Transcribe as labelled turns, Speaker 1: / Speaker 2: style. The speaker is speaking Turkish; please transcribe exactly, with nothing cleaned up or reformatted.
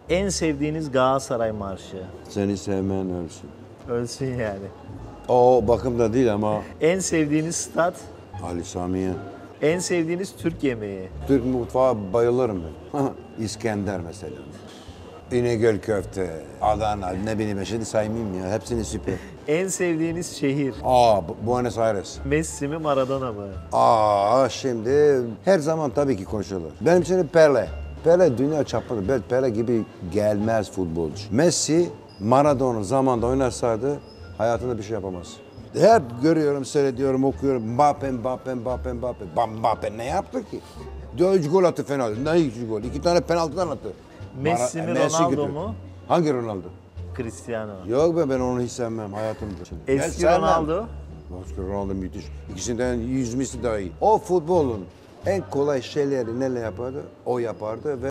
Speaker 1: En sevdiğiniz Galatasaray marşı.
Speaker 2: Seni sevmeyen ölsün.
Speaker 1: Ölsün yani.
Speaker 2: O bakımda değil ama
Speaker 1: En sevdiğiniz stat.
Speaker 2: Ali Samiye.
Speaker 1: En sevdiğiniz Türk yemeği.
Speaker 2: Türk mutfağı bayılırım ben. İskender mesela. İnegöl köfte, Adana, ne bileyim ben şimdi saymayayım ya. Hepsini süper.
Speaker 1: En sevdiğiniz şehir.
Speaker 2: Aa, Bu- Buenos Aires.
Speaker 1: Messi mi Maradona mı?
Speaker 2: Aa, şimdi her zaman tabii ki konuşulur. Benim için Pele. Pele dünya çapında. Böyle Pele gibi gelmez futbolcu. Messi, Maradona zamanında oynasaydı hayatında bir şey yapamaz. Hep görüyorum, seyrediyorum, okuyorum. Mbappe, Mbappe, Mbappe, Mbappe. Ba- Mbappe ne yaptı ki? Üç gol attı fena. Ne üç gol? İki tane penaltıdan attı.
Speaker 1: Messi
Speaker 2: Mara-
Speaker 1: mi,
Speaker 2: Messi
Speaker 1: Ronaldo
Speaker 2: gidiyor.
Speaker 1: mu?
Speaker 2: Hangi Ronaldo?
Speaker 1: Cristiano.
Speaker 2: Yok be, ben onu hiç sevmem hayatımda. Ben
Speaker 1: Eski
Speaker 2: sevmem.
Speaker 1: Ronaldo.
Speaker 2: Eski Ronaldo müthiş. İkisinden yüz misli daha iyi. O futbolun en kolay şeyleri neler yapardı? O yapardı ve